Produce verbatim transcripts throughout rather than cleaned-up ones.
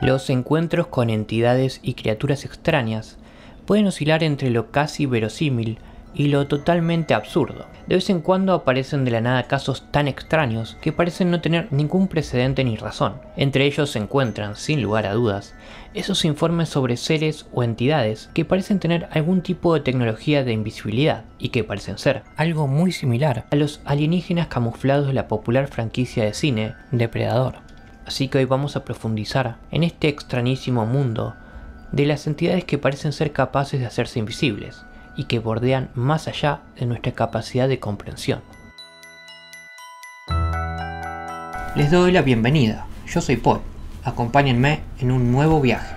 Los encuentros con entidades y criaturas extrañas pueden oscilar entre lo casi verosímil y lo totalmente absurdo. De vez en cuando aparecen de la nada casos tan extraños que parecen no tener ningún precedente ni razón. Entre ellos se encuentran, sin lugar a dudas, esos informes sobre seres o entidades que parecen tener algún tipo de tecnología de invisibilidad y que parecen ser algo muy similar a los alienígenas camuflados de la popular franquicia de cine Depredador. Así que hoy vamos a profundizar en este extrañísimo mundo de las entidades que parecen ser capaces de hacerse invisibles y que bordean más allá de nuestra capacidad de comprensión. Les doy la bienvenida, yo soy Paul, acompáñenme en un nuevo viaje.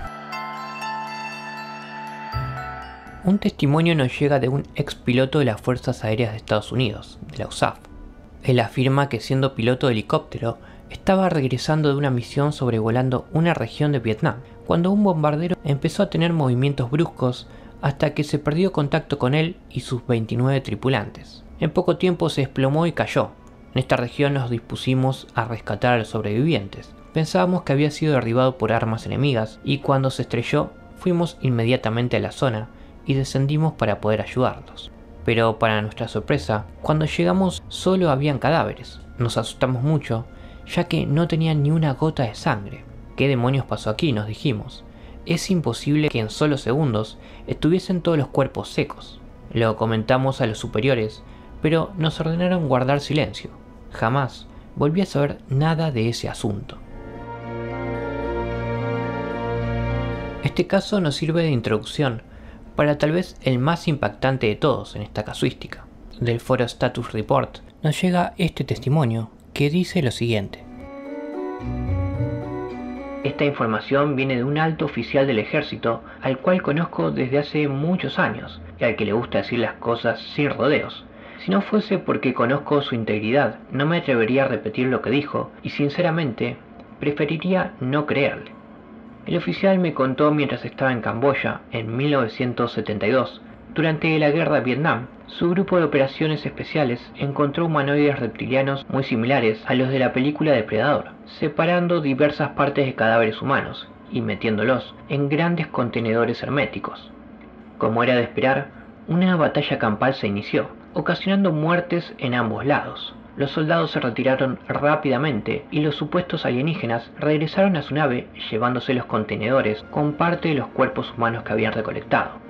Un testimonio nos llega de un ex piloto de las Fuerzas Aéreas de Estados Unidos, de la U S A F. Él afirma que siendo piloto de helicóptero, estaba regresando de una misión sobrevolando una región de Vietnam, cuando un bombardero empezó a tener movimientos bruscos hasta que se perdió contacto con él y sus veintinueve tripulantes. En poco tiempo se desplomó y cayó. En esta región nos dispusimos a rescatar a los sobrevivientes. Pensábamos que había sido derribado por armas enemigas y cuando se estrelló fuimos inmediatamente a la zona y descendimos para poder ayudarlos. Pero para nuestra sorpresa, cuando llegamos solo habían cadáveres. Nos asustamos mucho, ya que no tenían ni una gota de sangre. ¿Qué demonios pasó aquí?, nos dijimos. Es imposible que en solo segundos estuviesen todos los cuerpos secos. Lo comentamos a los superiores, pero nos ordenaron guardar silencio. Jamás volví a saber nada de ese asunto. Este caso nos sirve de introducción para tal vez el más impactante de todos en esta casuística. Del foro Status Report nos llega este testimonio que dice lo siguiente. Esta información viene de un alto oficial del ejército al cual conozco desde hace muchos años y al que le gusta decir las cosas sin rodeos. Si no fuese porque conozco su integridad, no me atrevería a repetir lo que dijo y sinceramente preferiría no creerle. El oficial me contó mientras estaba en Camboya en mil novecientos setenta y dos, durante la guerra de Vietnam, su grupo de operaciones especiales encontró humanoides reptilianos muy similares a los de la película Depredador, separando diversas partes de cadáveres humanos y metiéndolos en grandes contenedores herméticos. Como era de esperar, una batalla campal se inició, ocasionando muertes en ambos lados. Los soldados se retiraron rápidamente y los supuestos alienígenas regresaron a su nave llevándose los contenedores con parte de los cuerpos humanos que habían recolectado.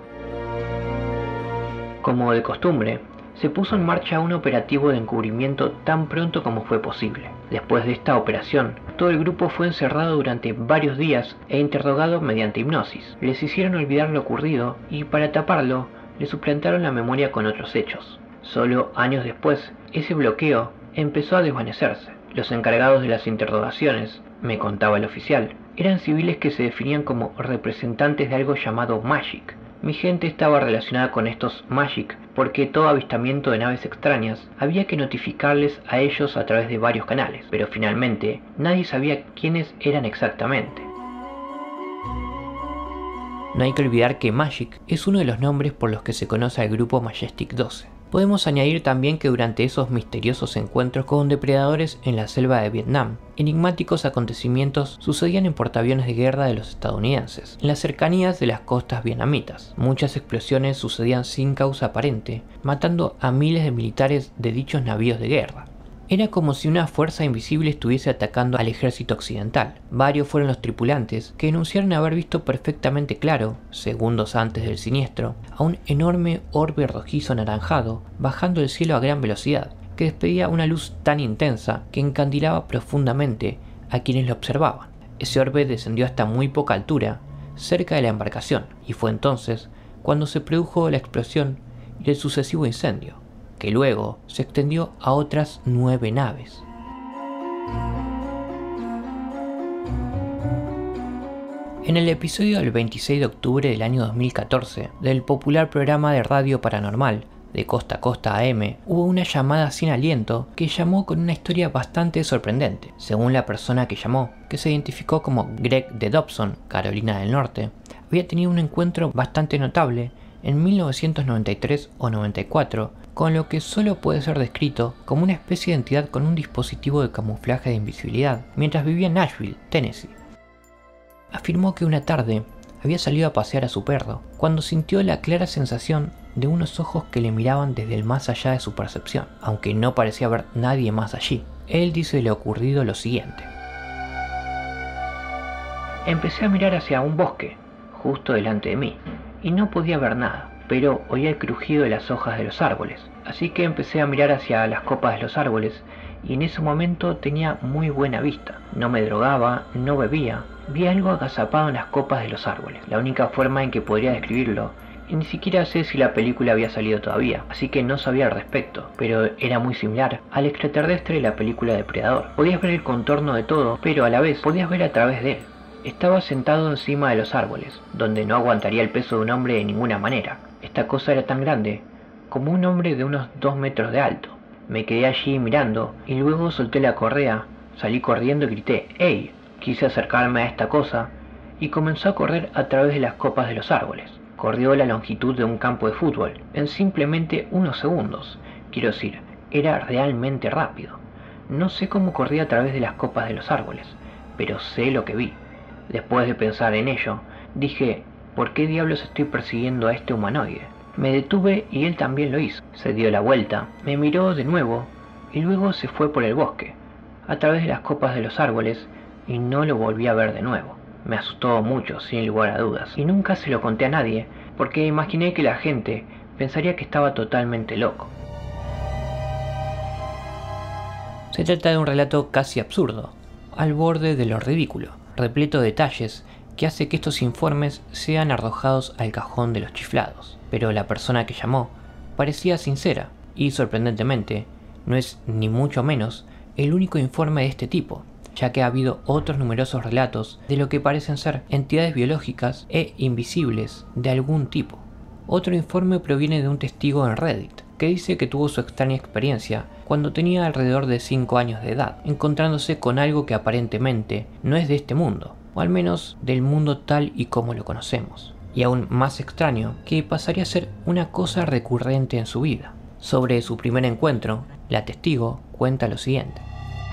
Como de costumbre, se puso en marcha un operativo de encubrimiento tan pronto como fue posible. Después de esta operación, todo el grupo fue encerrado durante varios días e interrogado mediante hipnosis. Les hicieron olvidar lo ocurrido y para taparlo, le suplantaron la memoria con otros hechos. Solo años después, ese bloqueo empezó a desvanecerse. Los encargados de las interrogaciones, me contaba el oficial, eran civiles que se definían como representantes de algo llamado Magic. Mi gente estaba relacionada con estos Magic porque todo avistamiento de naves extrañas había que notificarles a ellos a través de varios canales, pero finalmente nadie sabía quiénes eran exactamente. No hay que olvidar que Magic es uno de los nombres por los que se conoce al grupo Majestic doce. Podemos añadir también que durante esos misteriosos encuentros con depredadores en la selva de Vietnam, enigmáticos acontecimientos sucedían en portaaviones de guerra de los estadounidenses, en las cercanías de las costas vietnamitas. Muchas explosiones sucedían sin causa aparente, matando a miles de militares de dichos navíos de guerra. Era como si una fuerza invisible estuviese atacando al ejército occidental. Varios fueron los tripulantes que denunciaron haber visto perfectamente claro, segundos antes del siniestro, a un enorme orbe rojizo anaranjado bajando del cielo a gran velocidad, que despedía una luz tan intensa que encandilaba profundamente a quienes lo observaban. Ese orbe descendió hasta muy poca altura, cerca de la embarcación, y fue entonces cuando se produjo la explosión y el sucesivo incendio, que luego se extendió a otras nueve naves. En el episodio del veintiséis de octubre del año dos mil catorce del popular programa de radio paranormal de Costa a Costa A M, hubo una llamada sin aliento que llamó con una historia bastante sorprendente. Según la persona que llamó, que se identificó como Greg de Dobson, Carolina del Norte, había tenido un encuentro bastante notable en mil novecientos noventa y tres o noventa y cuatro con lo que solo puede ser descrito como una especie de entidad con un dispositivo de camuflaje de invisibilidad mientras vivía en Nashville, Tennessee. Afirmó que una tarde había salido a pasear a su perro cuando sintió la clara sensación de unos ojos que le miraban desde el más allá de su percepción, aunque no parecía haber nadie más allí. Él dice de lo ocurrido lo siguiente: empecé a mirar hacia un bosque, justo delante de mí, y no podía ver nada, pero oía el crujido de las hojas de los árboles, así que empecé a mirar hacia las copas de los árboles, y en ese momento tenía muy buena vista. No me drogaba, no bebía, vi algo agazapado en las copas de los árboles, la única forma en que podría describirlo, y ni siquiera sé si la película había salido todavía, así que no sabía al respecto, pero era muy similar al extraterrestre de la película Depredador. Podías ver el contorno de todo, pero a la vez podías ver a través de él. Estaba sentado encima de los árboles, donde no aguantaría el peso de un hombre de ninguna manera. Esta cosa era tan grande como un hombre de unos dos metros de alto. Me quedé allí mirando y luego solté la correa, salí corriendo y grité ¡Ey! Quise acercarme a esta cosa y comenzó a correr a través de las copas de los árboles. Corrió la longitud de un campo de fútbol en simplemente unos segundos. Quiero decir, era realmente rápido. No sé cómo corría a través de las copas de los árboles, pero sé lo que vi. Después de pensar en ello, dije, ¿por qué diablos estoy persiguiendo a este humanoide? Me detuve y él también lo hizo. Se dio la vuelta, me miró de nuevo y luego se fue por el bosque, a través de las copas de los árboles, y no lo volví a ver de nuevo. Me asustó mucho, sin lugar a dudas, y nunca se lo conté a nadie, porque imaginé que la gente pensaría que estaba totalmente loco. Se trata de un relato casi absurdo, al borde de lo ridículo, repleto de detalles que hace que estos informes sean arrojados al cajón de los chiflados. Pero la persona que llamó parecía sincera y, sorprendentemente, no es ni mucho menos el único informe de este tipo, ya que ha habido otros numerosos relatos de lo que parecen ser entidades biológicas e invisibles de algún tipo. Otro informe proviene de un testigo en Reddit, que dice que tuvo su extraña experiencia cuando tenía alrededor de cinco años de edad, encontrándose con algo que aparentemente no es de este mundo, o al menos del mundo tal y como lo conocemos. Y aún más extraño, que pasaría a ser una cosa recurrente en su vida. Sobre su primer encuentro, la testigo cuenta lo siguiente: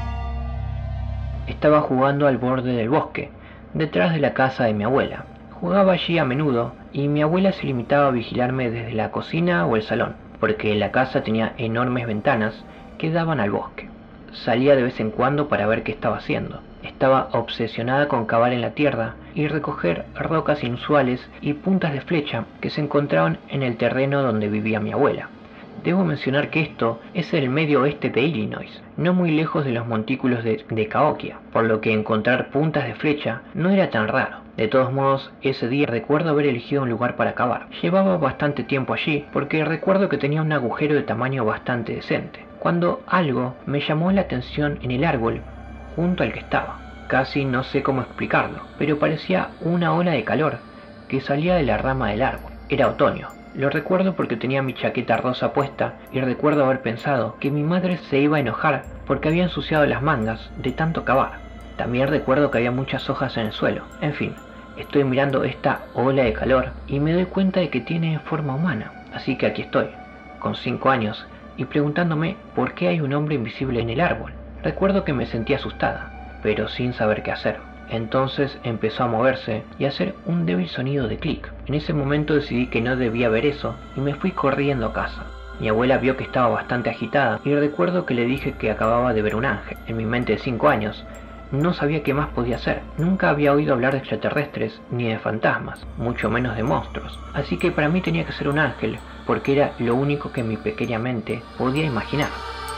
estaba jugando al borde del bosque, detrás de la casa de mi abuela. Jugaba allí a menudo y mi abuela se limitaba a vigilarme desde la cocina o el salón, porque la casa tenía enormes ventanas que daban al bosque. Salía de vez en cuando para ver qué estaba haciendo. Estaba obsesionada con cavar en la tierra y recoger rocas inusuales y puntas de flecha que se encontraban en el terreno donde vivía mi abuela. Debo mencionar que esto es el medio oeste de Illinois, no muy lejos de los montículos de, de Cahokia, por lo que encontrar puntas de flecha no era tan raro. De todos modos, ese día recuerdo haber elegido un lugar para cavar. Llevaba bastante tiempo allí porque recuerdo que tenía un agujero de tamaño bastante decente, cuando algo me llamó la atención en el árbol junto al que estaba. Casi no sé cómo explicarlo, pero parecía una ola de calor que salía de la rama del árbol. Era otoño. Lo recuerdo porque tenía mi chaqueta rosa puesta y recuerdo haber pensado que mi madre se iba a enojar porque había ensuciado las mangas de tanto cavar. También recuerdo que había muchas hojas en el suelo. En fin, estoy mirando esta ola de calor y me doy cuenta de que tiene forma humana. Así que aquí estoy, con cinco años, y preguntándome por qué hay un hombre invisible en el árbol. Recuerdo que me sentí asustada, pero sin saber qué hacer. Entonces empezó a moverse y a hacer un débil sonido de clic. En ese momento decidí que no debía ver eso y me fui corriendo a casa. Mi abuela vio que estaba bastante agitada y recuerdo que le dije que acababa de ver un ángel. En mi mente de cinco años no sabía qué más podía hacer. Nunca había oído hablar de extraterrestres ni de fantasmas, mucho menos de monstruos. Así que para mí tenía que ser un ángel, porque era lo único que mi pequeña mente podía imaginar.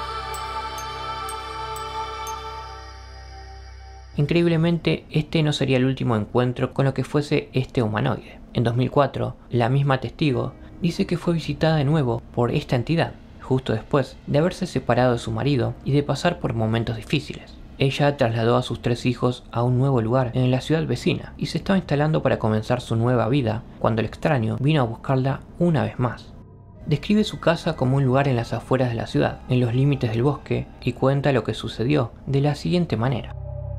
Increíblemente, este no sería el último encuentro con lo que fuese este humanoide. En dos mil cuatro, la misma testigo dice que fue visitada de nuevo por esta entidad, justo después de haberse separado de su marido y de pasar por momentos difíciles. Ella trasladó a sus tres hijos a un nuevo lugar en la ciudad vecina y se estaba instalando para comenzar su nueva vida cuando el extraño vino a buscarla una vez más. Describe su casa como un lugar en las afueras de la ciudad, en los límites del bosque, y cuenta lo que sucedió de la siguiente manera.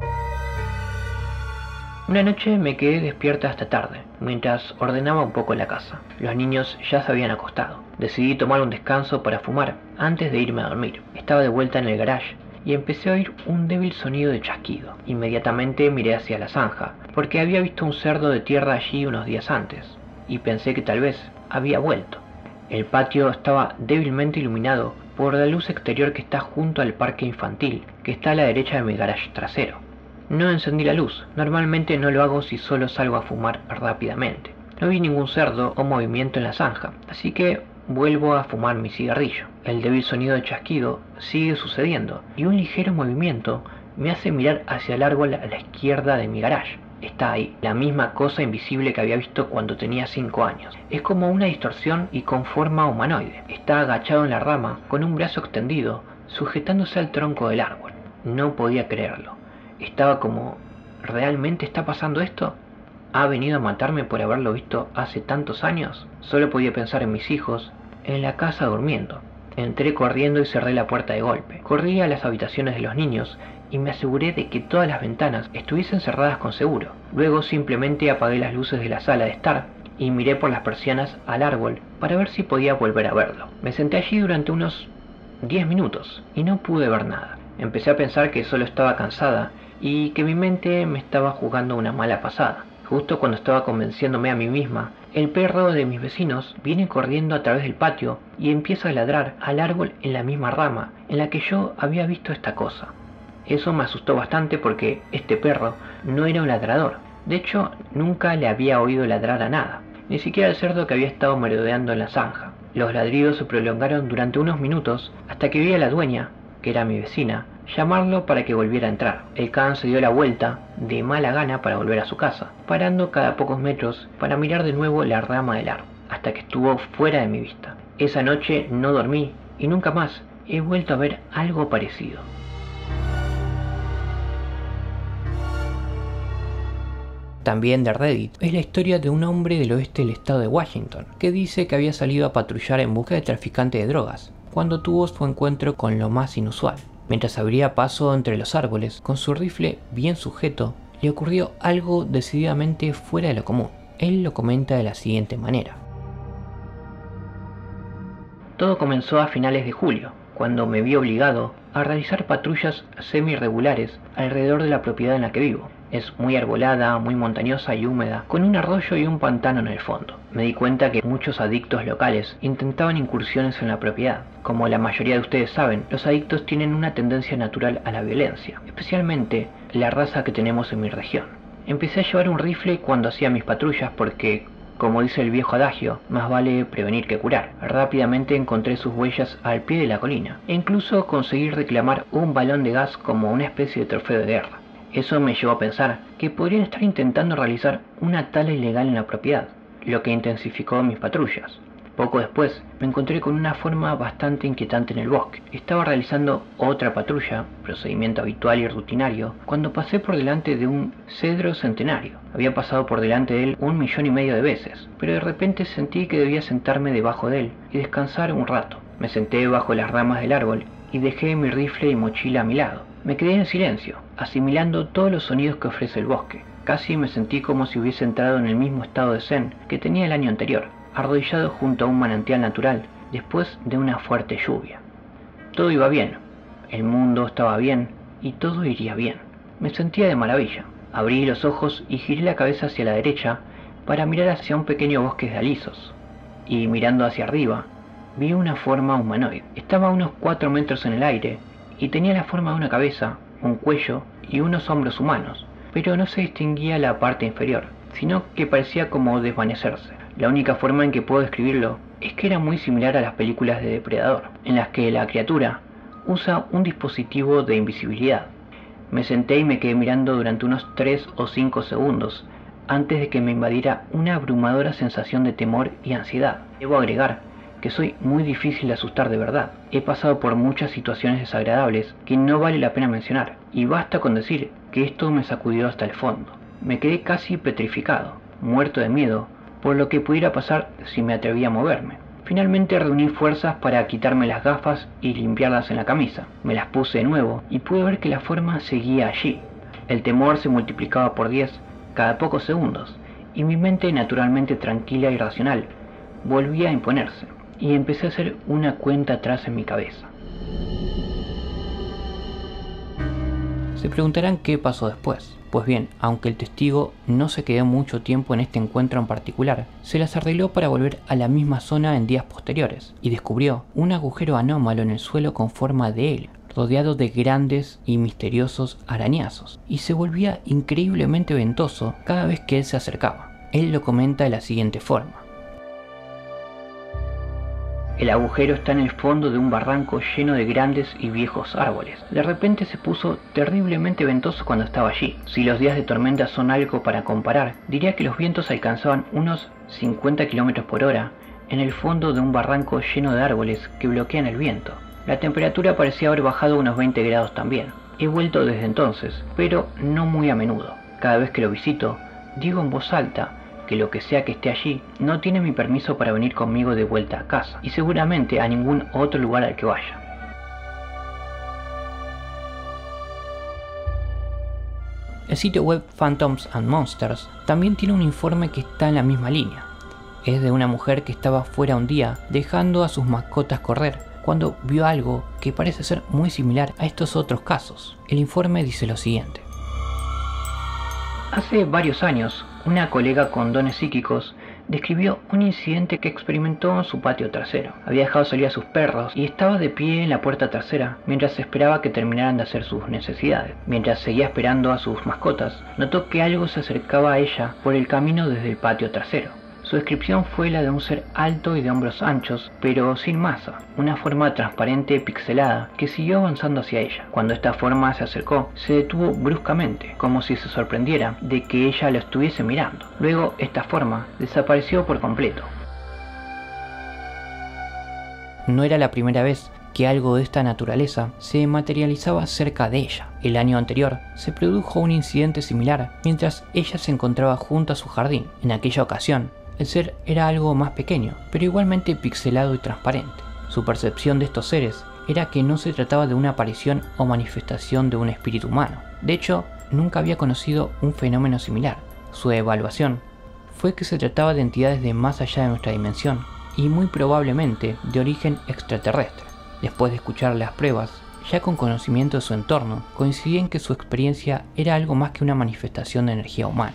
Una noche me quedé despierta hasta tarde, mientras ordenaba un poco la casa. Los niños ya se habían acostado. Decidí tomar un descanso para fumar antes de irme a dormir. Estaba de vuelta en el garage y empecé a oír un débil sonido de chasquido. Inmediatamente miré hacia la zanja porque había visto un cerdo de tierra allí unos días antes, y pensé que tal vez había vuelto. El patio estaba débilmente iluminado por la luz exterior que está junto al parque infantil, que está a la derecha de mi garage trasero. No encendí la luz, normalmente no lo hago si solo salgo a fumar rápidamente. No vi ningún cerdo o movimiento en la zanja, así que vuelvo a fumar mi cigarrillo. El débil sonido de chasquido sigue sucediendo, y un ligero movimiento me hace mirar hacia el árbol a la izquierda de mi garage. Está ahí, la misma cosa invisible que había visto cuando tenía cinco años. Es como una distorsión y con forma humanoide. Está agachado en la rama, con un brazo extendido, sujetándose al tronco del árbol. No podía creerlo. Estaba como... ¿realmente está pasando esto? ¿Ha venido a matarme por haberlo visto hace tantos años? Solo podía pensar en mis hijos, en la casa durmiendo. Entré corriendo y cerré la puerta de golpe. Corrí a las habitaciones de los niños y me aseguré de que todas las ventanas estuviesen cerradas con seguro. Luego simplemente apagué las luces de la sala de estar y miré por las persianas al árbol para ver si podía volver a verlo. Me senté allí durante unos diez minutos y no pude ver nada. Empecé a pensar que solo estaba cansada y que mi mente me estaba jugando una mala pasada. Justo cuando estaba convenciéndome a mí misma, el perro de mis vecinos viene corriendo a través del patio y empieza a ladrar al árbol en la misma rama en la que yo había visto esta cosa. Eso me asustó bastante porque este perro no era un ladrador. De hecho, nunca le había oído ladrar a nada, ni siquiera al cerdo que había estado merodeando en la zanja. Los ladridos se prolongaron durante unos minutos hasta que vi a la dueña, que era mi vecina, llamarlo para que volviera a entrar. El can se dio la vuelta de mala gana para volver a su casa, parando cada pocos metros para mirar de nuevo la rama del árbol, hasta que estuvo fuera de mi vista. Esa noche no dormí y nunca más he vuelto a ver algo parecido. También de Reddit es la historia de un hombre del oeste del estado de Washington que dice que había salido a patrullar en busca de traficantes de drogas cuando tuvo su encuentro con lo más inusual. Mientras abría paso entre los árboles con su rifle bien sujeto, le ocurrió algo decididamente fuera de lo común. Él lo comenta de la siguiente manera. Todo comenzó a finales de julio, cuando me vi obligado a realizar patrullas semi-regulares alrededor de la propiedad en la que vivo. Es muy arbolada, muy montañosa y húmeda, con un arroyo y un pantano en el fondo. Me di cuenta que muchos adictos locales intentaban incursiones en la propiedad. Como la mayoría de ustedes saben, los adictos tienen una tendencia natural a la violencia, especialmente la raza que tenemos en mi región. Empecé a llevar un rifle cuando hacía mis patrullas porque, como dice el viejo adagio, más vale prevenir que curar. Rápidamente encontré sus huellas al pie de la colina, e incluso conseguí reclamar un balón de gas como una especie de trofeo de guerra. Eso me llevó a pensar que podrían estar intentando realizar una tala ilegal en la propiedad, lo que intensificó mis patrullas. Poco después me encontré con una forma bastante inquietante en el bosque. Estaba realizando otra patrulla, procedimiento habitual y rutinario, cuando pasé por delante de un cedro centenario. Había pasado por delante de él un millón y medio de veces, pero de repente sentí que debía sentarme debajo de él y descansar un rato. Me senté bajo las ramas del árbol y dejé mi rifle y mochila a mi lado. Me quedé en silencio, asimilando todos los sonidos que ofrece el bosque. Casi me sentí como si hubiese entrado en el mismo estado de zen que tenía el año anterior, arrodillado junto a un manantial natural después de una fuerte lluvia. Todo iba bien, el mundo estaba bien y todo iría bien. Me sentía de maravilla. Abrí los ojos y giré la cabeza hacia la derecha para mirar hacia un pequeño bosque de alisos. Y mirando hacia arriba, vi una forma humanoide. Estaba a unos cuatro metros en el aire y tenía la forma de una cabeza, un cuello y unos hombros humanos, pero no se distinguía la parte inferior, sino que parecía como desvanecerse. La única forma en que puedo describirlo es que era muy similar a las películas de Depredador, en las que la criatura usa un dispositivo de invisibilidad. Me senté y me quedé mirando durante unos tres o cinco segundos, antes de que me invadiera una abrumadora sensación de temor y ansiedad. Debo agregar que soy muy difícil de asustar de verdad. He pasado por muchas situaciones desagradables que no vale la pena mencionar, y basta con decir que esto me sacudió hasta el fondo. Me quedé casi petrificado, muerto de miedo, por lo que pudiera pasar si me atrevía a moverme. Finalmente reuní fuerzas para quitarme las gafas y limpiarlas en la camisa. Me las puse de nuevo y pude ver que la forma seguía allí. El temor se multiplicaba por diez cada pocos segundos, y mi mente, naturalmente tranquila y racional, volvía a imponerse. Y empecé a hacer una cuenta atrás en mi cabeza. Se preguntarán qué pasó después. Pues bien, aunque el testigo no se quedó mucho tiempo en este encuentro en particular, se las arregló para volver a la misma zona en días posteriores y descubrió un agujero anómalo en el suelo con forma de L, rodeado de grandes y misteriosos arañazos, y se volvía increíblemente ventoso cada vez que él se acercaba. Él lo comenta de la siguiente forma: el agujero está en el fondo de un barranco lleno de grandes y viejos árboles. De repente se puso terriblemente ventoso cuando estaba allí. Si los días de tormenta son algo para comparar, diría que los vientos alcanzaban unos cincuenta kilómetros por hora en el fondo de un barranco lleno de árboles que bloquean el viento. La temperatura parecía haber bajado unos veinte grados también. He vuelto desde entonces, pero no muy a menudo. Cada vez que lo visito, digo en voz alta que lo que sea que esté allí no tiene mi permiso para venir conmigo de vuelta a casa, y seguramente a ningún otro lugar al que vaya. El sitio web Phantoms and Monsters también tiene un informe que está en la misma línea. Es de una mujer que estaba fuera un día dejando a sus mascotas correr cuando vio algo que parece ser muy similar a estos otros casos. El informe dice lo siguiente: hace varios años, una colega con dones psíquicos describió un incidente que experimentó en su patio trasero. Había dejado salir a sus perros y estaba de pie en la puerta trasera mientras esperaba que terminaran de hacer sus necesidades. Mientras seguía esperando a sus mascotas, notó que algo se acercaba a ella por el camino desde el patio trasero. Su descripción fue la de un ser alto y de hombros anchos, pero sin masa, una forma transparente pixelada que siguió avanzando hacia ella. Cuando esta forma se acercó, se detuvo bruscamente, como si se sorprendiera de que ella lo estuviese mirando. Luego, esta forma desapareció por completo. No era la primera vez que algo de esta naturaleza se materializaba cerca de ella. El año anterior se produjo un incidente similar mientras ella se encontraba junto a su jardín. En aquella ocasión, el ser era algo más pequeño, pero igualmente pixelado y transparente. Su percepción de estos seres era que no se trataba de una aparición o manifestación de un espíritu humano. De hecho, nunca había conocido un fenómeno similar. Su evaluación fue que se trataba de entidades de más allá de nuestra dimensión y muy probablemente de origen extraterrestre. Después de escuchar las pruebas, ya con conocimiento de su entorno, coincidí en que su experiencia era algo más que una manifestación de energía humana.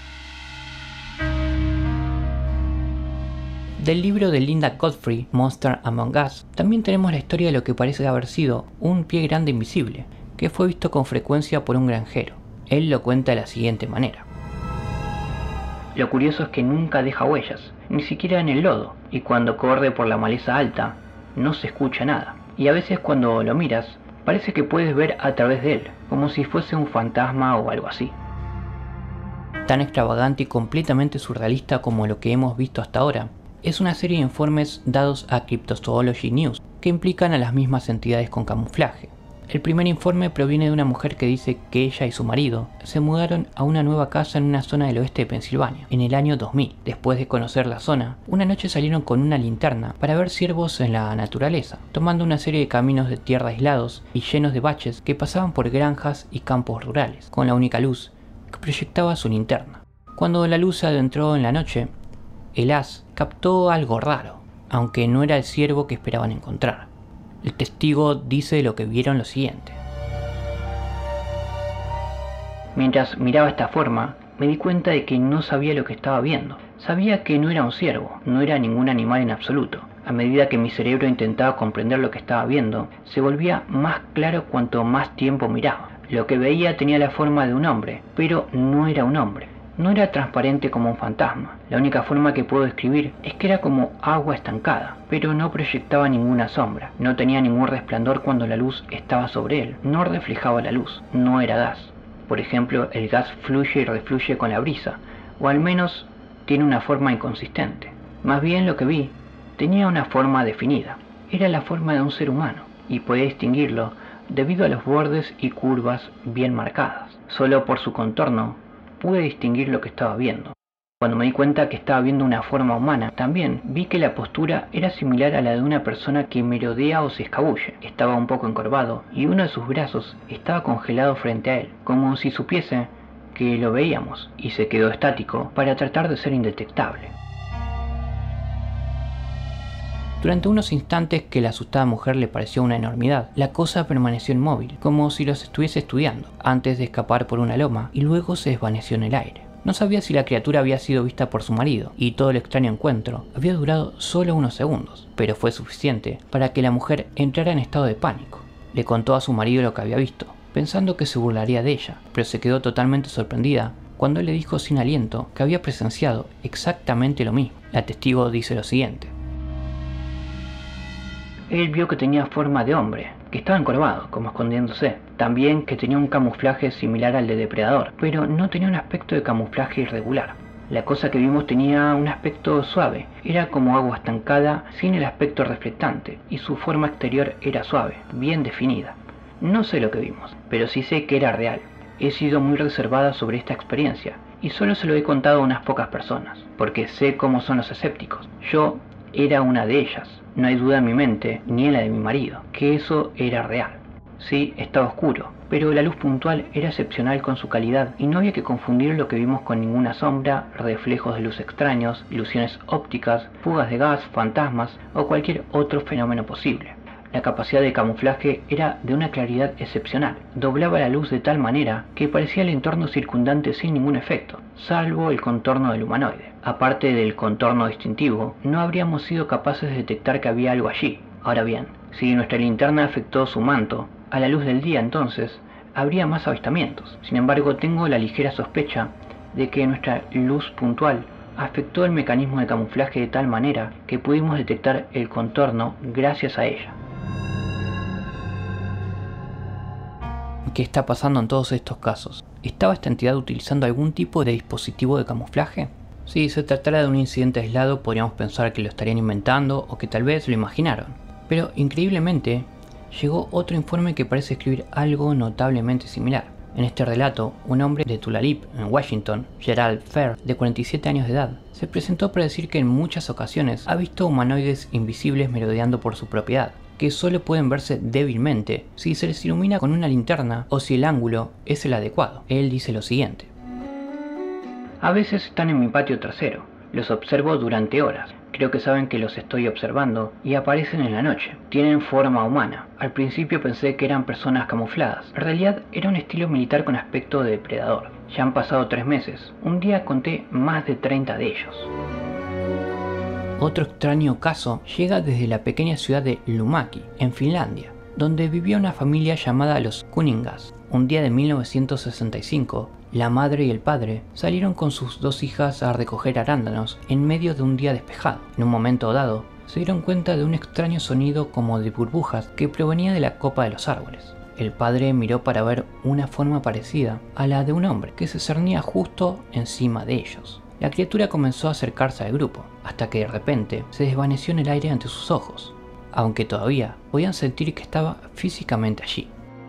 Del libro de Linda Godfrey, Monster Among Us, también tenemos la historia de lo que parece haber sido un pie grande invisible, que fue visto con frecuencia por un granjero. Él lo cuenta de la siguiente manera: lo curioso es que nunca deja huellas, ni siquiera en el lodo, y cuando corre por la maleza alta, no se escucha nada. Y a veces cuando lo miras, parece que puedes ver a través de él, como si fuese un fantasma o algo así. Tan extravagante y completamente surrealista como lo que hemos visto hasta ahora, es una serie de informes dados a Cryptozoology News que implican a las mismas entidades con camuflaje. El primer informe proviene de una mujer que dice que ella y su marido se mudaron a una nueva casa en una zona del oeste de Pensilvania en el año dos mil. Después de conocer la zona, una noche salieron con una linterna para ver ciervos en la naturaleza, tomando una serie de caminos de tierra aislados y llenos de baches que pasaban por granjas y campos rurales, con la única luz que proyectaba su linterna. Cuando la luz se adentró en la noche, el haz captó algo raro, aunque no era el ciervo que esperaban encontrar. El testigo dice lo que vieron lo siguiente: mientras miraba esta forma, me di cuenta de que no sabía lo que estaba viendo. Sabía que no era un ciervo, no era ningún animal en absoluto. A medida que mi cerebro intentaba comprender lo que estaba viendo, se volvía más claro cuanto más tiempo miraba. Lo que veía tenía la forma de un hombre, pero no era un hombre. No era transparente como un fantasma. La única forma que puedo describir es que era como agua estancada, pero no proyectaba ninguna sombra. No tenía ningún resplandor cuando la luz estaba sobre él. No reflejaba la luz. No era gas. Por ejemplo, el gas fluye y refluye con la brisa, o al menos tiene una forma inconsistente. Más bien lo que vi tenía una forma definida. Era la forma de un ser humano, y podía distinguirlo debido a los bordes y curvas bien marcadas. Solo por su contorno pude distinguir lo que estaba viendo. Cuando me di cuenta que estaba viendo una forma humana, también vi que la postura era similar a la de una persona que merodea o se escabulle. Estaba un poco encorvado y uno de sus brazos estaba congelado frente a él, como si supiese que lo veíamos, y se quedó estático para tratar de ser indetectable. Durante unos instantes que la asustada mujer le pareció una enormidad, la cosa permaneció inmóvil, como si los estuviese estudiando, antes de escapar por una loma y luego se desvaneció en el aire. No sabía si la criatura había sido vista por su marido, y todo el extraño encuentro había durado solo unos segundos, pero fue suficiente para que la mujer entrara en estado de pánico. Le contó a su marido lo que había visto, pensando que se burlaría de ella, pero se quedó totalmente sorprendida cuando él le dijo sin aliento que había presenciado exactamente lo mismo. La testigo dice lo siguiente: él vio que tenía forma de hombre, que estaba encorvado, como escondiéndose. También que tenía un camuflaje similar al de depredador, pero no tenía un aspecto de camuflaje irregular. La cosa que vimos tenía un aspecto suave, era como agua estancada sin el aspecto reflectante, y su forma exterior era suave, bien definida. No sé lo que vimos, pero sí sé que era real. He sido muy reservada sobre esta experiencia, y solo se lo he contado a unas pocas personas, porque sé cómo son los escépticos. Yo era una de ellas. No hay duda en mi mente, ni en la de mi marido, que eso era real. Sí, estaba oscuro, pero la luz puntual era excepcional con su calidad y no había que confundir lo que vimos con ninguna sombra, reflejos de luz extraños, ilusiones ópticas, fugas de gas, fantasmas o cualquier otro fenómeno posible. La capacidad de camuflaje era de una claridad excepcional. Doblaba la luz de tal manera que parecía el entorno circundante sin ningún efecto, salvo el contorno del humanoide. Aparte del contorno distintivo, no habríamos sido capaces de detectar que había algo allí. Ahora bien, si nuestra linterna afectó su manto, a la luz del día entonces, habría más avistamientos. Sin embargo, tengo la ligera sospecha de que nuestra luz puntual afectó el mecanismo de camuflaje de tal manera que pudimos detectar el contorno gracias a ella. ¿Qué está pasando en todos estos casos? ¿Estaba esta entidad utilizando algún tipo de dispositivo de camuflaje? Si se tratara de un incidente aislado, podríamos pensar que lo estarían inventando o que tal vez lo imaginaron. Pero increíblemente, llegó otro informe que parece escribir algo notablemente similar. En este relato, un hombre de Tulalip, en Washington, Gerald Fair, de cuarenta y siete años de edad, se presentó para decir que en muchas ocasiones ha visto humanoides invisibles merodeando por su propiedad, que solo pueden verse débilmente si se les ilumina con una linterna o si el ángulo es el adecuado. Él dice lo siguiente: a veces están en mi patio trasero, los observo durante horas, creo que saben que los estoy observando y aparecen en la noche. Tienen forma humana. Al principio pensé que eran personas camufladas, en realidad era un estilo militar con aspecto de depredador. Ya han pasado tres meses, un día conté más de treinta de ellos. Otro extraño caso llega desde la pequeña ciudad de Lumäki, en Finlandia, donde vivía una familia llamada los Kuningas. Un día de mil novecientos sesenta y cinco, la madre y el padre salieron con sus dos hijas a recoger arándanos en medio de un día despejado. En un momento dado, se dieron cuenta de un extraño sonido como de burbujas que provenía de la copa de los árboles. El padre miró para ver una forma parecida a la de un hombre que se cernía justo encima de ellos. La criatura comenzó a acercarse al grupo, hasta que de repente se desvaneció en el aire ante sus ojos, aunque todavía podían sentir que estaba físicamente allí.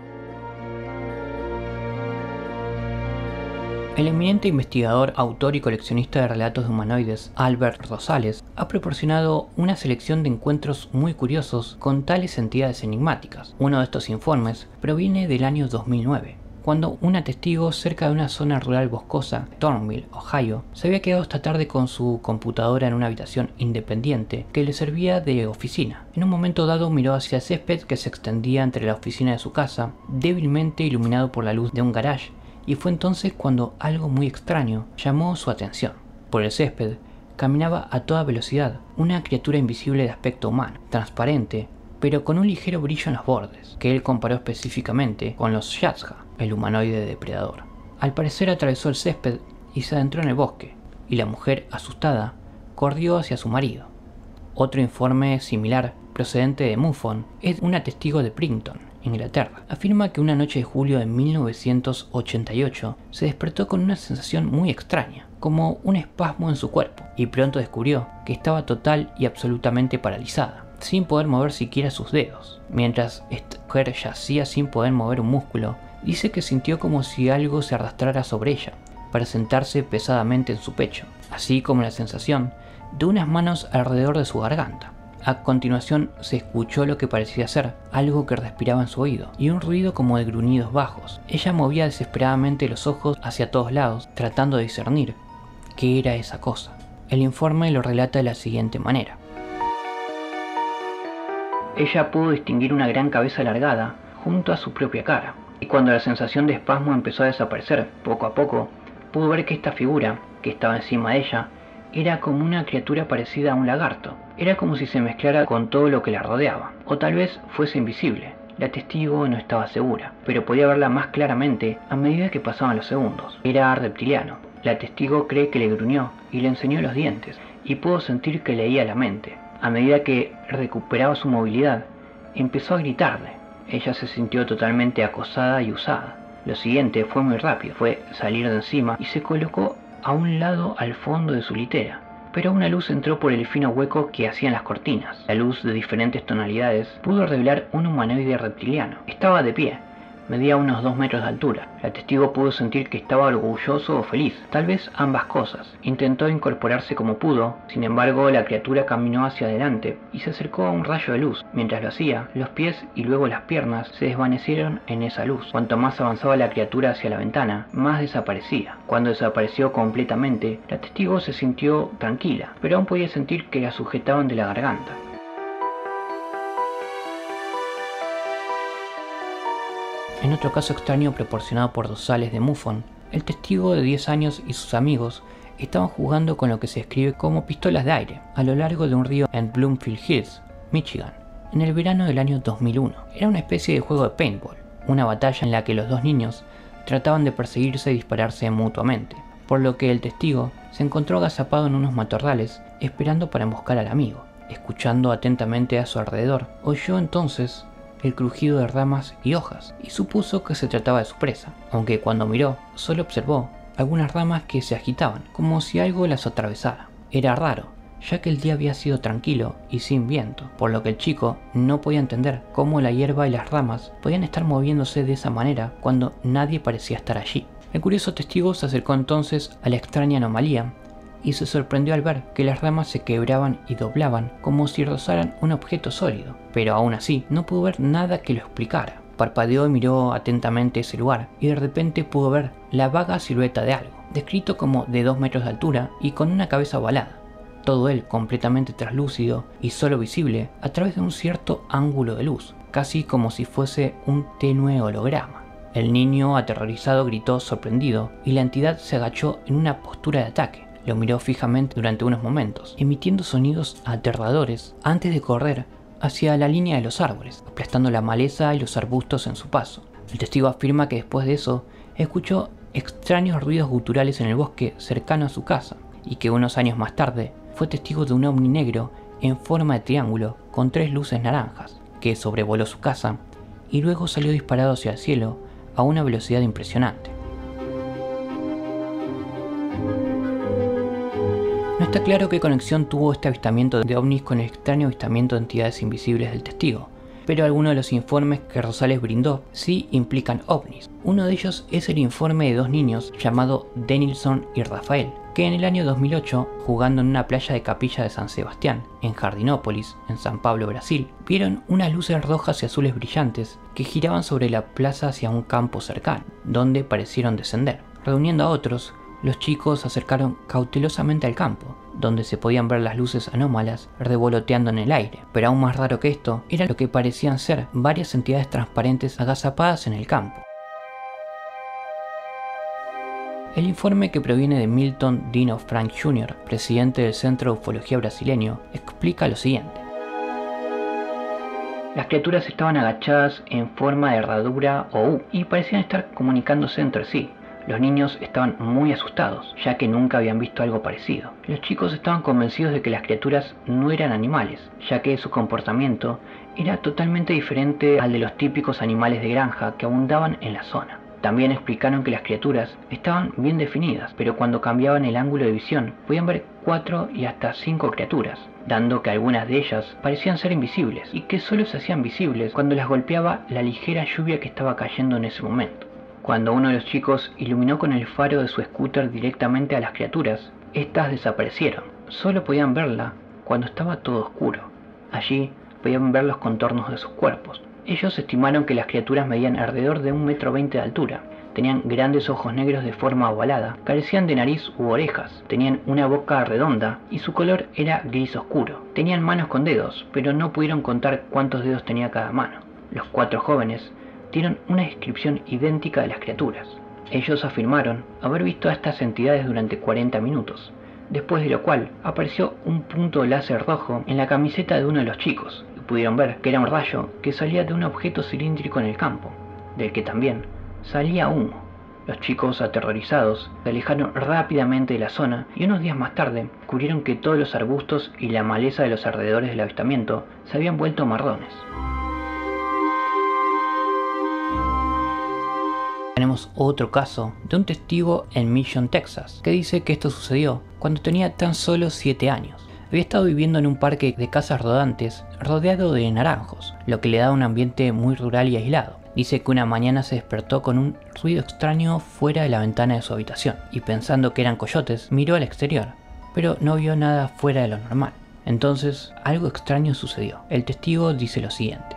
El eminente investigador, autor y coleccionista de relatos de humanoides, Albert Rosales, ha proporcionado una selección de encuentros muy curiosos con tales entidades enigmáticas. Uno de estos informes proviene del año dos mil nueve. Cuando un testigo cerca de una zona rural boscosa, Thornville, Ohio, se había quedado esta tarde con su computadora en una habitación independiente que le servía de oficina. En un momento dado miró hacia el césped que se extendía entre la oficina de su casa, débilmente iluminado por la luz de un garage, y fue entonces cuando algo muy extraño llamó su atención. Por el césped caminaba a toda velocidad una criatura invisible de aspecto humano, transparente, pero con un ligero brillo en los bordes, que él comparó específicamente con los Shazha, el humanoide depredador. Al parecer atravesó el césped y se adentró en el bosque, y la mujer, asustada, corrió hacia su marido. Otro informe similar, procedente de MUFON, es una testigo de Princeton, Inglaterra. Afirma que una noche de julio de mil novecientos ochenta y ocho se despertó con una sensación muy extraña, como un espasmo en su cuerpo, y pronto descubrió que estaba total y absolutamente paralizada, sin poder mover siquiera sus dedos. Mientras esta mujer yacía sin poder mover un músculo, dice que sintió como si algo se arrastrara sobre ella, para sentarse pesadamente en su pecho, así como la sensación de unas manos alrededor de su garganta. A continuación se escuchó lo que parecía ser algo que respiraba en su oído, y un ruido como de gruñidos bajos. Ella movía desesperadamente los ojos hacia todos lados, tratando de discernir qué era esa cosa. El informe lo relata de la siguiente manera. Ella pudo distinguir una gran cabeza alargada junto a su propia cara, y cuando la sensación de espasmo empezó a desaparecer poco a poco, pudo ver que esta figura, que estaba encima de ella, era como una criatura parecida a un lagarto. Era como si se mezclara con todo lo que la rodeaba, o tal vez fuese invisible. La testigo no estaba segura, pero podía verla más claramente a medida que pasaban los segundos. Era reptiliano. La testigo cree que le gruñó y le enseñó los dientes, y pudo sentir que leía la mente. A medida que recuperaba su movilidad, empezó a gritarle. Ella se sintió totalmente acosada y usada. Lo siguiente fue muy rápido, fue salir de encima y se colocó a un lado al fondo de su litera. Pero una luz entró por el fino hueco que hacían las cortinas. La luz de diferentes tonalidades pudo revelar un humanoide reptiliano. Estaba de pie. Medía unos dos metros de altura. La testigo pudo sentir que estaba orgulloso o feliz, tal vez ambas cosas. Intentó incorporarse como pudo, sin embargo la criatura caminó hacia adelante y se acercó a un rayo de luz. Mientras lo hacía, los pies y luego las piernas se desvanecieron en esa luz. Cuanto más avanzaba la criatura hacia la ventana, más desaparecía. Cuando desapareció completamente, la testigo se sintió tranquila, pero aún podía sentir que la sujetaban de la garganta. En otro caso extraño proporcionado por Rosales de MUFON, el testigo de diez años y sus amigos estaban jugando con lo que se describe como pistolas de aire a lo largo de un río en Bloomfield Hills, Michigan, en el verano del año dos mil uno. Era una especie de juego de paintball, una batalla en la que los dos niños trataban de perseguirse y dispararse mutuamente, por lo que el testigo se encontró agazapado en unos matorrales esperando para emboscar al amigo. Escuchando atentamente a su alrededor, oyó entonces el crujido de ramas y hojas, y supuso que se trataba de su presa, aunque cuando miró, solo observó algunas ramas que se agitaban, como si algo las atravesara. Era raro, ya que el día había sido tranquilo y sin viento, por lo que el chico no podía entender cómo la hierba y las ramas podían estar moviéndose de esa manera cuando nadie parecía estar allí. El curioso testigo se acercó entonces a la extraña anomalía y se sorprendió al ver que las ramas se quebraban y doblaban como si rozaran un objeto sólido, pero aún así no pudo ver nada que lo explicara. Parpadeó y miró atentamente ese lugar, y de repente pudo ver la vaga silueta de algo, descrito como de dos metros de altura y con una cabeza ovalada, todo él completamente translúcido y solo visible a través de un cierto ángulo de luz, casi como si fuese un tenue holograma. El niño aterrorizado gritó sorprendido y la entidad se agachó en una postura de ataque. Lo miró fijamente durante unos momentos, emitiendo sonidos aterradores antes de correr hacia la línea de los árboles, aplastando la maleza y los arbustos en su paso. El testigo afirma que después de eso escuchó extraños ruidos guturales en el bosque cercano a su casa, y que unos años más tarde fue testigo de un ovni negro en forma de triángulo con tres luces naranjas, que sobrevoló su casa y luego salió disparado hacia el cielo a una velocidad impresionante. No está claro qué conexión tuvo este avistamiento de ovnis con el extraño avistamiento de entidades invisibles del testigo, pero algunos de los informes que Rosales brindó sí implican ovnis. Uno de ellos es el informe de dos niños llamados Denilson y Rafael, que en el año dos mil ocho, jugando en una playa de Capilla de San Sebastián, en Jardinópolis, en San Pablo, Brasil, vieron unas luces rojas y azules brillantes que giraban sobre la plaza hacia un campo cercano, donde parecieron descender. Reuniendo a otros, los chicos se acercaron cautelosamente al campo, donde se podían ver las luces anómalas revoloteando en el aire, pero aún más raro que esto era lo que parecían ser varias entidades transparentes agazapadas en el campo. El informe, que proviene de Milton Dino Frank junior, presidente del Centro de Ufología brasileño, explica lo siguiente. Las criaturas estaban agachadas en forma de herradura o U y parecían estar comunicándose entre sí. Los niños estaban muy asustados, ya que nunca habían visto algo parecido. Los chicos estaban convencidos de que las criaturas no eran animales, ya que su comportamiento era totalmente diferente al de los típicos animales de granja que abundaban en la zona. También explicaron que las criaturas estaban bien definidas, pero cuando cambiaban el ángulo de visión podían ver cuatro y hasta cinco criaturas, dando que algunas de ellas parecían ser invisibles y que solo se hacían visibles cuando las golpeaba la ligera lluvia que estaba cayendo en ese momento. Cuando uno de los chicos iluminó con el faro de su scooter directamente a las criaturas, estas desaparecieron. Solo podían verla cuando estaba todo oscuro. Allí podían ver los contornos de sus cuerpos. Ellos estimaron que las criaturas medían alrededor de un metro veinte de altura, Tenían grandes ojos negros de forma ovalada, carecían de nariz u orejas, tenían una boca redonda y su color era gris oscuro. Tenían manos con dedos, pero no pudieron contar cuántos dedos tenía cada mano. Los cuatro jóvenes dieron una descripción idéntica de las criaturas. Ellos afirmaron haber visto a estas entidades durante cuarenta minutos, después de lo cual apareció un punto láser rojo en la camiseta de uno de los chicos, y pudieron ver que era un rayo que salía de un objeto cilíndrico en el campo, del que también salía humo. Los chicos, aterrorizados, se alejaron rápidamente de la zona y unos días más tarde descubrieron que todos los arbustos y la maleza de los alrededores del avistamiento se habían vuelto marrones. Tenemos otro caso de un testigo en Mission, Texas, que dice que esto sucedió cuando tenía tan solo siete años. Había estado viviendo en un parque de casas rodantes rodeado de naranjos, lo que le da un ambiente muy rural y aislado. Dice que una mañana se despertó con un ruido extraño fuera de la ventana de su habitación y pensando que eran coyotes, miró al exterior, pero no vio nada fuera de lo normal. Entonces, algo extraño sucedió. El testigo dice lo siguiente.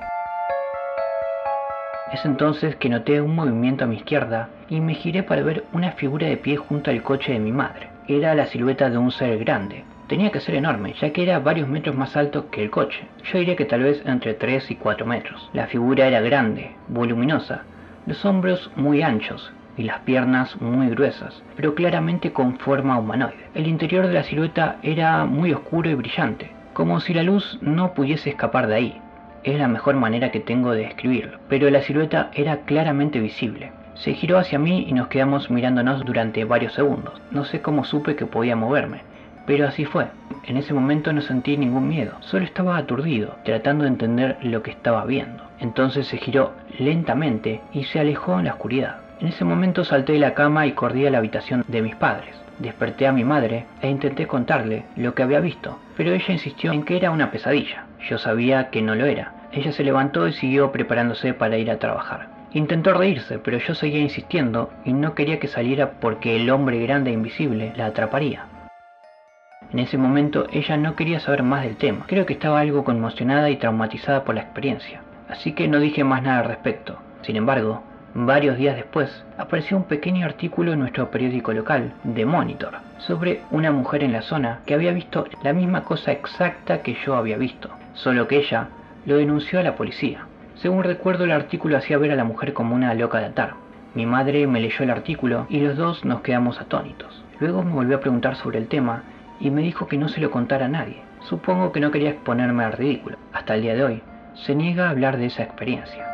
Es entonces que noté un movimiento a mi izquierda y me giré para ver una figura de pie junto al coche de mi madre. Era la silueta de un ser grande. Tenía que ser enorme, ya que era varios metros más alto que el coche. Yo diría que tal vez entre tres y cuatro metros. La figura era grande, voluminosa, los hombros muy anchos y las piernas muy gruesas, pero claramente con forma humanoide. El interior de la silueta era muy oscuro y brillante, como si la luz no pudiese escapar de ahí. Es la mejor manera que tengo de describirlo, pero la silueta era claramente visible. Se giró hacia mí y nos quedamos mirándonos durante varios segundos. No sé cómo supe que podía moverme, pero así fue. En ese momento no sentí ningún miedo, solo estaba aturdido, tratando de entender lo que estaba viendo. Entonces se giró lentamente y se alejó en la oscuridad. En ese momento salté de la cama y corrí a la habitación de mis padres. Desperté a mi madre e intenté contarle lo que había visto, pero ella insistió en que era una pesadilla. Yo sabía que no lo era. Ella se levantó y siguió preparándose para ir a trabajar. Intentó reírse, pero yo seguía insistiendo y no quería que saliera porque el hombre grande e invisible la atraparía. En ese momento ella no quería saber más del tema. Creo que estaba algo conmocionada y traumatizada por la experiencia, así que no dije más nada al respecto. Sin embargo, varios días después, apareció un pequeño artículo en nuestro periódico local, The Monitor, sobre una mujer en la zona que había visto la misma cosa exacta que yo había visto, solo que ella lo denunció a la policía. Según recuerdo, el artículo hacía ver a la mujer como una loca de atar. Mi madre me leyó el artículo y los dos nos quedamos atónitos. Luego me volvió a preguntar sobre el tema y me dijo que no se lo contara a nadie. Supongo que no quería exponerme al ridículo. Hasta el día de hoy, se niega a hablar de esa experiencia.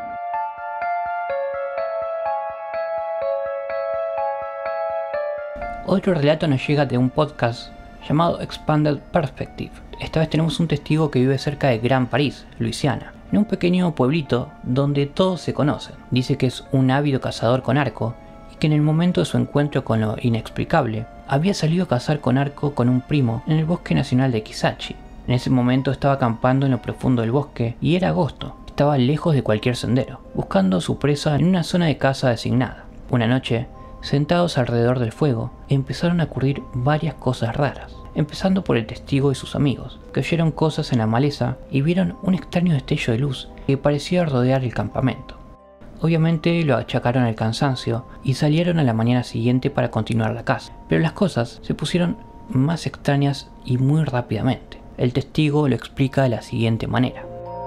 Otro relato nos llega de un podcast llamado Expanded Perspective. Esta vez tenemos un testigo que vive cerca de Grand París, Luisiana, en un pequeño pueblito donde todos se conocen. Dice que es un ávido cazador con arco y que en el momento de su encuentro con lo inexplicable, había salido a cazar con arco con un primo en el bosque nacional de Kisachi. En ese momento estaba acampando en lo profundo del bosque y era agosto. Estaba lejos de cualquier sendero, buscando su presa en una zona de caza designada. Una noche, sentados alrededor del fuego, empezaron a ocurrir varias cosas raras, empezando por el testigo y sus amigos, que oyeron cosas en la maleza y vieron un extraño destello de luz que parecía rodear el campamento. Obviamente lo achacaron al cansancio y salieron a la mañana siguiente para continuar la caza, pero las cosas se pusieron más extrañas y muy rápidamente. El testigo lo explica de la siguiente manera.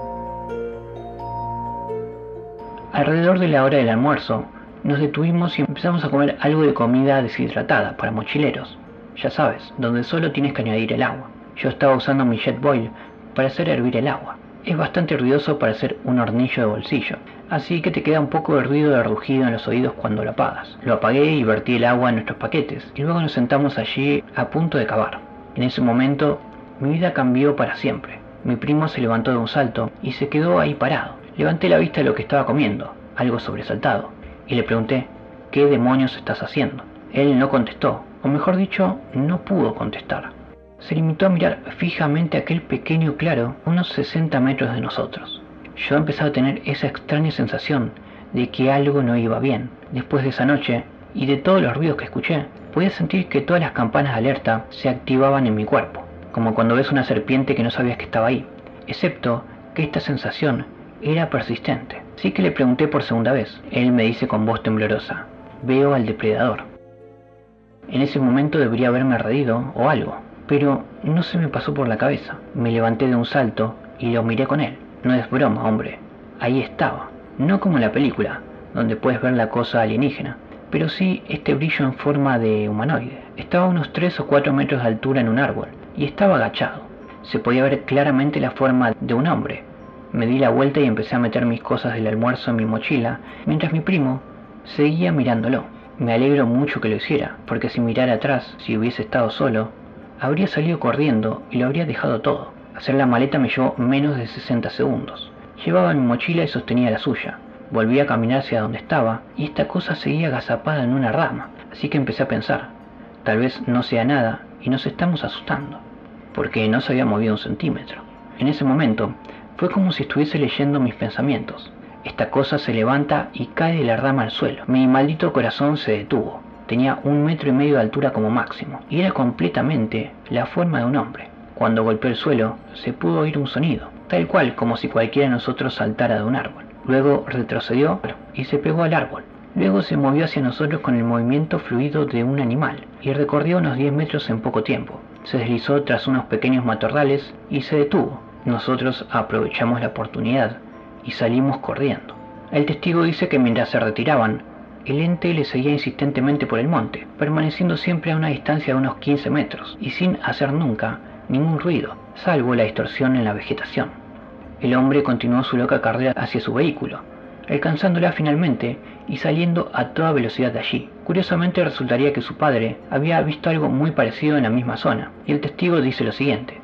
Alrededor de la hora del almuerzo, nos detuvimos y empezamos a comer algo de comida deshidratada para mochileros. Ya sabes, donde solo tienes que añadir el agua. Yo estaba usando mi Jetboil para hacer hervir el agua. Es bastante ruidoso para hacer un hornillo de bolsillo, así que te queda un poco de ruido de rugido en los oídos cuando lo apagas. Lo apagué y vertí el agua en nuestros paquetes, y luego nos sentamos allí a punto de cavar. En ese momento, mi vida cambió para siempre. Mi primo se levantó de un salto y se quedó ahí parado. Levanté la vista de lo que estaba comiendo, algo sobresaltado, y le pregunté, ¿qué demonios estás haciendo? Él no contestó, o mejor dicho, no pudo contestar. Se limitó a mirar fijamente aquel pequeño claro, unos sesenta metros de nosotros. Yo empezaba a tener esa extraña sensación de que algo no iba bien. Después de esa noche, y de todos los ruidos que escuché, podía sentir que todas las campanas de alerta se activaban en mi cuerpo, como cuando ves una serpiente que no sabías que estaba ahí, excepto que esta sensación era persistente. Así que le pregunté por segunda vez. Él me dice con voz temblorosa, veo al depredador. En ese momento debería haberme reído o algo, pero no se me pasó por la cabeza. Me levanté de un salto y lo miré con él. No es broma, hombre. Ahí estaba. No como en la película, donde puedes ver la cosa alienígena, pero sí este brillo en forma de humanoide. Estaba a unos tres o cuatro metros de altura en un árbol y estaba agachado. Se podía ver claramente la forma de un hombre. Me di la vuelta y empecé a meter mis cosas del almuerzo en mi mochila, mientras mi primo seguía mirándolo. Me alegro mucho que lo hiciera, porque si mirara atrás, si hubiese estado solo, habría salido corriendo y lo habría dejado todo. Hacer la maleta me llevó menos de sesenta segundos. Llevaba mi mochila y sostenía la suya. Volví a caminar hacia donde estaba y esta cosa seguía agazapada en una rama, así que empecé a pensar, tal vez no sea nada y nos estamos asustando, porque no se había movido un centímetro. En ese momento fue como si estuviese leyendo mis pensamientos. Esta cosa se levanta y cae de la rama al suelo. Mi maldito corazón se detuvo. Tenía un metro y medio de altura como máximo y era completamente la forma de un hombre. Cuando golpeó el suelo se pudo oír un sonido, tal cual como si cualquiera de nosotros saltara de un árbol. Luego retrocedió y se pegó al árbol. Luego se movió hacia nosotros con el movimiento fluido de un animal y recorrió unos diez metros en poco tiempo. Se deslizó tras unos pequeños matorrales y se detuvo. Nosotros aprovechamos la oportunidad y salimos corriendo. El testigo dice que mientras se retiraban, el ente le seguía insistentemente por el monte, permaneciendo siempre a una distancia de unos quince metros y sin hacer nunca ningún ruido, salvo la distorsión en la vegetación. El hombre continuó su loca carrera hacia su vehículo, alcanzándola finalmente y saliendo a toda velocidad de allí. Curiosamente resultaría que su padre había visto algo muy parecido en la misma zona, y el testigo dice lo siguiente.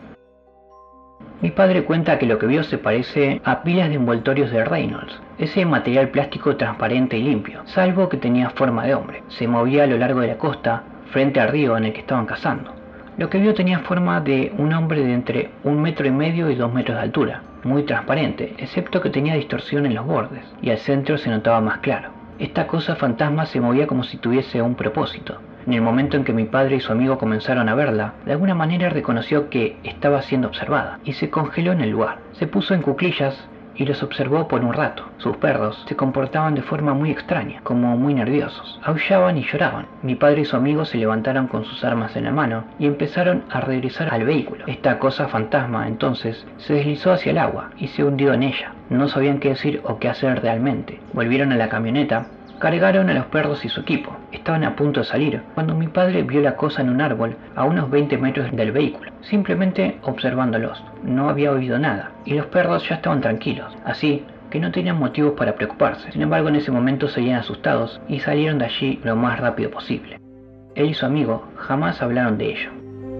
Mi padre cuenta que lo que vio se parece a pilas de envoltorios de Reynolds, ese material plástico transparente y limpio, salvo que tenía forma de hombre. Se movía a lo largo de la costa, frente al río en el que estaban cazando. Lo que vio tenía forma de un hombre de entre un metro y medio y dos metros de altura, muy transparente, excepto que tenía distorsión en los bordes, y al centro se notaba más claro. Esta cosa fantasma se movía como si tuviese un propósito. En el momento en que mi padre y su amigo comenzaron a verla, de alguna manera reconoció que estaba siendo observada, y se congeló en el lugar. Se puso en cuclillas y los observó por un rato. Sus perros se comportaban de forma muy extraña, como muy nerviosos. Aullaban y lloraban. Mi padre y su amigo se levantaron con sus armas en la mano y empezaron a regresar al vehículo. Esta cosa fantasma entonces se deslizó hacia el agua y se hundió en ella. No sabían qué decir o qué hacer realmente. Volvieron a la camioneta, cargaron a los perros y su equipo. Estaban a punto de salir cuando mi padre vio la cosa en un árbol a unos veinte metros del vehículo, simplemente observándolos. No había oído nada y los perros ya estaban tranquilos, así que no tenían motivos para preocuparse. Sin embargo, en ese momento seguían asustados y salieron de allí lo más rápido posible. Él y su amigo jamás hablaron de ello.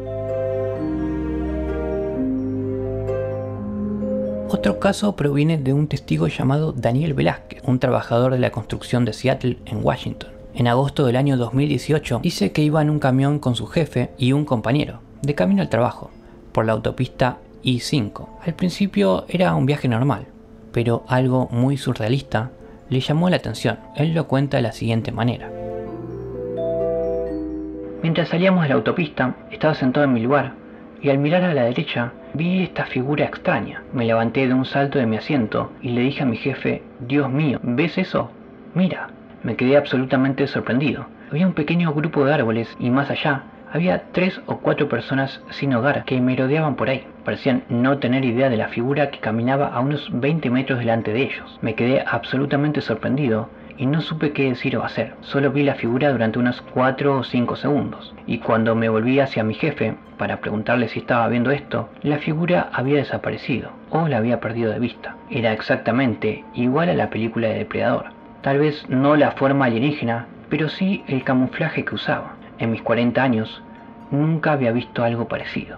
Otro caso proviene de un testigo llamado Daniel Velázquez, un trabajador de la construcción de Seattle, en Washington. En agosto del año dos mil dieciocho, dice que iba en un camión con su jefe y un compañero, de camino al trabajo, por la autopista I cinco. Al principio era un viaje normal, pero algo muy surrealista le llamó la atención. Él lo cuenta de la siguiente manera. Mientras salíamos de la autopista, estaba sentado en mi lugar, y al mirar a la derecha, vi esta figura extraña. Me levanté de un salto de mi asiento y le dije a mi jefe, Dios mío, ¿ves eso? Mira. Me quedé absolutamente sorprendido. Había un pequeño grupo de árboles y más allá, había tres o cuatro personas sin hogar que merodeaban por ahí. Parecían no tener idea de la figura que caminaba a unos veinte metros delante de ellos. Me quedé absolutamente sorprendido y no supe qué decir o hacer. Solo vi la figura durante unos cuatro o cinco segundos. Y cuando me volví hacia mi jefe para preguntarle si estaba viendo esto, la figura había desaparecido o la había perdido de vista. Era exactamente igual a la película de Depredador. Tal vez no la forma alienígena, pero sí el camuflaje que usaba. En mis cuarenta años, nunca había visto algo parecido.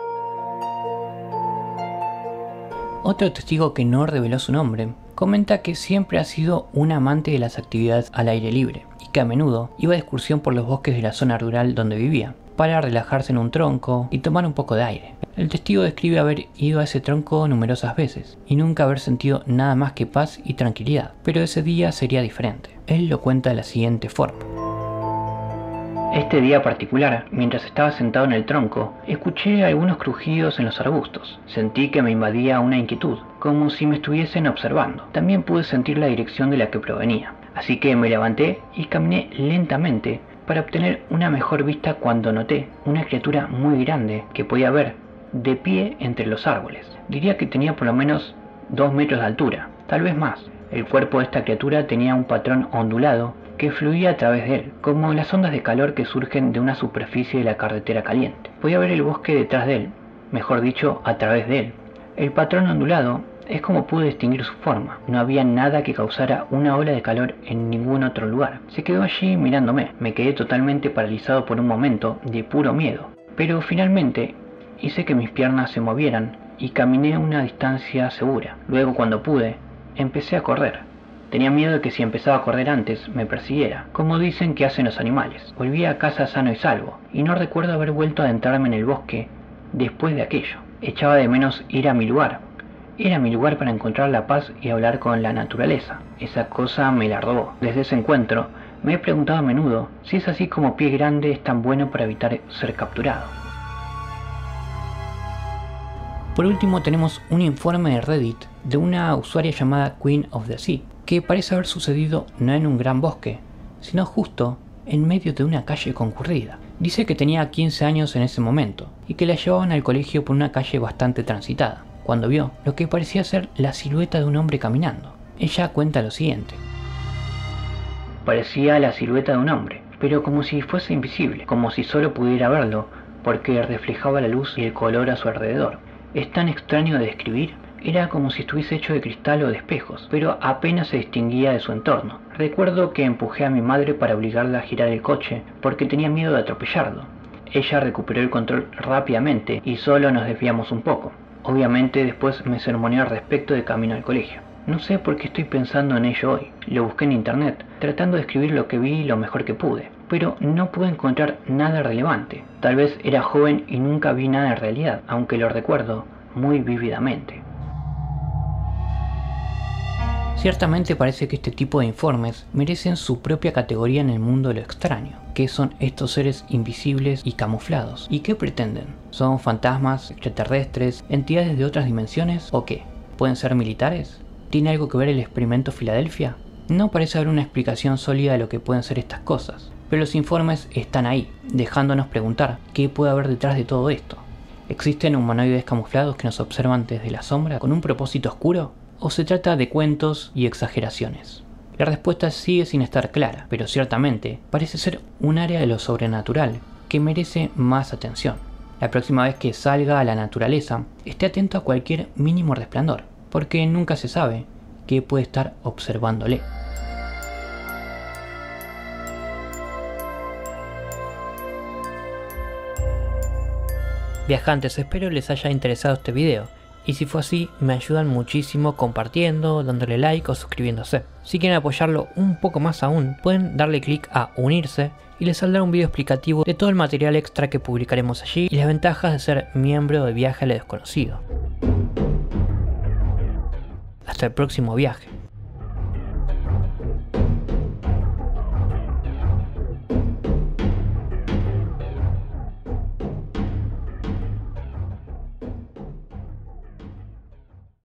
Otro testigo que no reveló su nombre comenta que siempre ha sido un amante de las actividades al aire libre y que a menudo iba de excursión por los bosques de la zona rural donde vivía para relajarse en un tronco y tomar un poco de aire. El testigo describe haber ido a ese tronco numerosas veces y nunca haber sentido nada más que paz y tranquilidad, pero ese día sería diferente. Él lo cuenta de la siguiente forma. Este día particular, mientras estaba sentado en el tronco, escuché algunos crujidos en los arbustos. Sentí que me invadía una inquietud, como si me estuviesen observando. También pude sentir la dirección de la que provenía. así que me levanté y caminé lentamente para obtener una mejor vista cuando noté una criatura muy grande que podía ver de pie entre los árboles. Diría que tenía por lo menos dos metros de altura, tal vez más. El cuerpo de esta criatura tenía un patrón ondulado que fluía a través de él, como las ondas de calor que surgen de una superficie de la carretera caliente. Podía ver el bosque detrás de él, mejor dicho, a través de él. El patrón ondulado es como pude distinguir su forma. No había nada que causara una ola de calor en ningún otro lugar. Se quedó allí mirándome. Me quedé totalmente paralizado por un momento de puro miedo. Pero finalmente hice que mis piernas se movieran y caminé a una distancia segura. Luego, cuando pude, empecé a correr. Tenía miedo de que si empezaba a correr antes me persiguiera, como dicen que hacen los animales. Volví a casa sano y salvo, y no recuerdo haber vuelto a adentrarme en el bosque después de aquello. Echaba de menos ir a mi lugar. Era mi lugar para encontrar la paz y hablar con la naturaleza. Esa cosa me la robó. Desde ese encuentro me he preguntado a menudo si es así como Pie Grande es tan bueno para evitar ser capturado. Por último tenemos un informe de Reddit de una usuaria llamada Queen of the Sea, que parece haber sucedido no en un gran bosque, sino justo en medio de una calle concurrida. Dice que tenía quince años en ese momento y que la llevaban al colegio por una calle bastante transitada, cuando vio lo que parecía ser la silueta de un hombre caminando. Ella cuenta lo siguiente. Parecía la silueta de un hombre, pero como si fuese invisible, como si solo pudiera verlo porque reflejaba la luz y el color a su alrededor. Es tan extraño de describir. Era como si estuviese hecho de cristal o de espejos, pero apenas se distinguía de su entorno. Recuerdo que empujé a mi madre para obligarla a girar el coche porque tenía miedo de atropellarlo. Ella recuperó el control rápidamente y solo nos desviamos un poco. Obviamente después me sermoneó al respecto de camino al colegio. No sé por qué estoy pensando en ello hoy. Lo busqué en internet, tratando de escribir lo que vi lo mejor que pude, pero no pude encontrar nada relevante. Tal vez era joven y nunca vi nada en realidad, aunque lo recuerdo muy vívidamente. Ciertamente parece que este tipo de informes merecen su propia categoría en el mundo de lo extraño. ¿Qué son estos seres invisibles y camuflados? ¿Y qué pretenden? ¿Son fantasmas, extraterrestres, entidades de otras dimensiones o qué? ¿Pueden ser militares? ¿Tiene algo que ver el experimento Filadelfia? No parece haber una explicación sólida de lo que pueden ser estas cosas, pero los informes están ahí, dejándonos preguntar qué puede haber detrás de todo esto. ¿Existen humanoides camuflados que nos observan desde la sombra con un propósito oscuro? ¿O se trata de cuentos y exageraciones? La respuesta sigue sin estar clara, pero ciertamente parece ser un área de lo sobrenatural que merece más atención. La próxima vez que salga a la naturaleza, esté atento a cualquier mínimo resplandor, porque nunca se sabe qué puede estar observándole. Viajantes, espero les haya interesado este video. Y si fue así, me ayudan muchísimo compartiendo, dándole like o suscribiéndose. Si quieren apoyarlo un poco más aún, pueden darle clic a unirse y les saldrá un video explicativo de todo el material extra que publicaremos allí y las ventajas de ser miembro de Viaje a lo Desconocido. Hasta el próximo viaje.